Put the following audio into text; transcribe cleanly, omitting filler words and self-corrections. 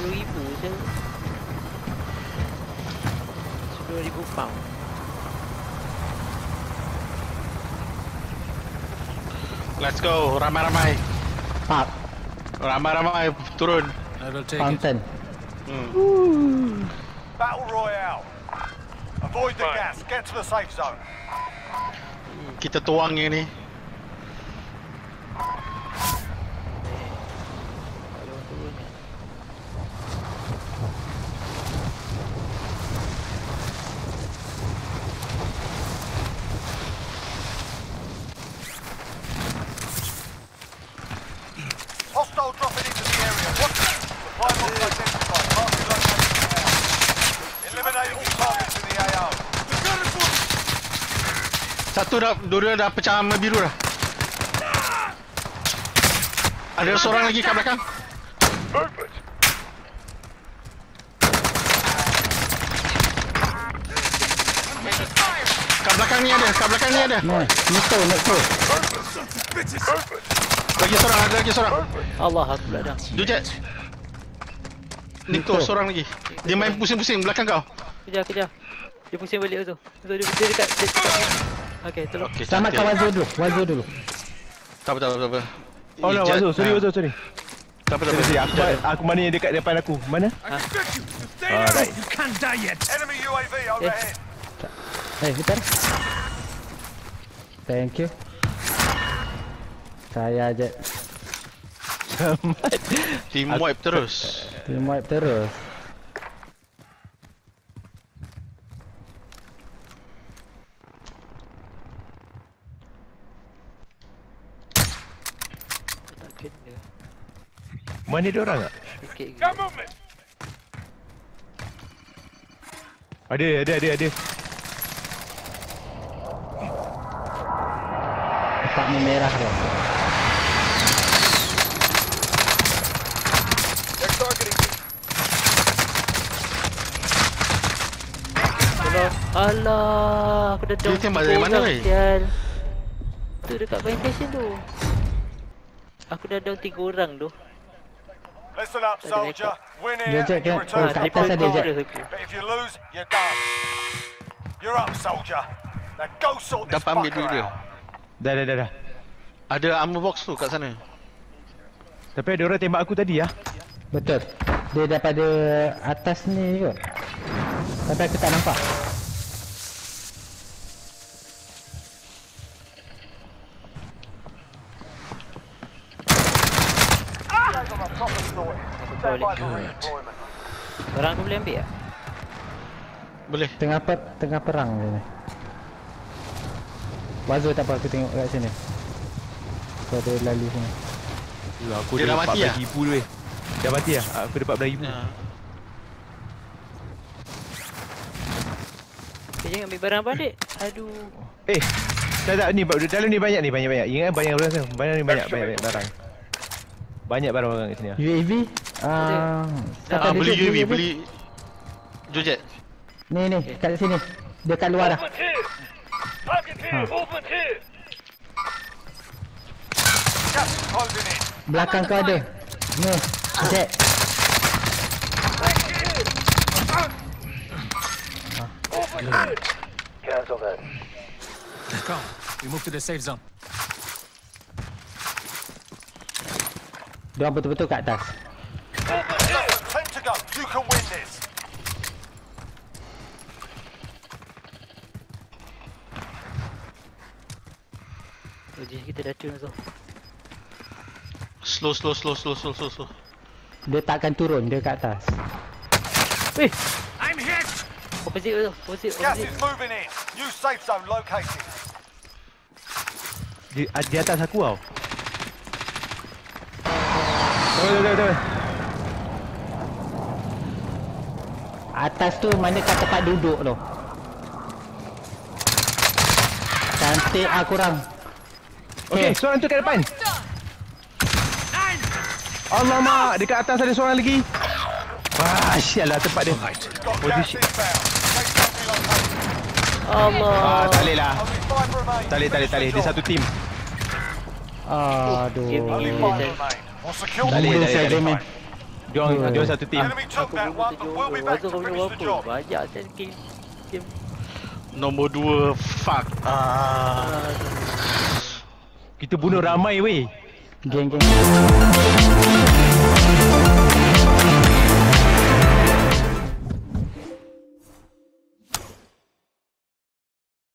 10,000 je. 10,000 pound. Let's go, ramai-ramai. Up. Ramai-ramai turun. I will take it. Fountain. Battle Royale. Avoid the gas. Get to the safe zone. Kita tuang yang ni. Hostile dropping into the area. Watch it. Supply box identified. Mark the location now. Eliminate all targets in the AO. Satu dah, dua dah pecah sama biru dah. Ada seorang lagi kat belakang. Movement. Kat belakang ni ada, kat belakang ni ada. Nice. Niko. Lagi seorang, ada lagi seorang. Allah aku pula dah. Dujet. Niko, seorang lagi. Dia main pusing-pusing belakang kau. Kejar. Dia pusing balik tu. Dia dekat. Okey, tolong. Okey, Selamatkan Wazo dulu. Tak apa. Oh no, Wazo, sorry. Tak apa. Aku mana yang dekat depan aku? Mana? Alright. Enemy UAV overhead. Bentar. Thank you. Saya je. Team wipe terus. Team wipe terus. Tak kena. Mana dia orang tak? Sikit ke? Ada. Tempat ni merah tu. Tolong. Alah, aku dah down. Dia tembak dari mana, weh? Tu dekat main station tu. Aku dah down 3 orang tu. Listen up, soldier. Win Dia here, je you kan. return Kat to atas ada je. But if you lose, you're done. You're up, soldier. Now go sort this Dapat ambil fucker duit dia. out. Dah. Ada armor box tu kat sana. Tapi ada orang tembak aku tadi ya. Betul. Dia daripada atas ni kot. Tapi aku tak nampak. Stand by for redeployment. Orang aku boleh ambil tak? Boleh. Tengah perang dia ni. Wazo tak apa, aku tengok kat sini. Kau ada lalu sini. Aku Dia dah mati 14,000 weh. Dah mati lah? Aku dapat 14,000. Ya. Dia jangan ambil barang balik. Aduh. Tak ni dalam ni banyak. Ingat banyak orang tu. Banyak barang. Banyak barang kat sini. UAV? Siapa ada Beli jet UAV, beli Jojet. Ni, kat sini. Dia kat luar dah. Gas is closing in. Belakang kau ada. Ni, jet. Cancel that. Come, we move to the safe zone. Dia orang betul-betul kat atas. Less than 10 to go. You can win this. Uji kita dah tune tu. Slow. Dia takkan turun, dia kat atas. Weh. Opposite tu. Gas is moving in. New safe zone located. Di atas aku tau. Betul. Atas tu mana kat tempat duduk tu. Cantik korang. Okey, seorang tu kat depan. Alamak, dekat atas ada seorang lagi. Wah, sialah tempat dia. Got gas inbound. Safe zone relocated. Allah. Tak boleh lah. Only 5 remain. Tak boleh. Dia satu tim. Aduh. Game Only ni 5 dah. remain. We'll secure Tak the boleh. win. Dia orang satu team. Enemy took Aku that bunuh one, but we'll be 7 back orang. to Kau finish bunuh the apa? job. Banyak saya kill. Game. Nombor 2. Fuck. Kita bunuh ramai weh. Geng.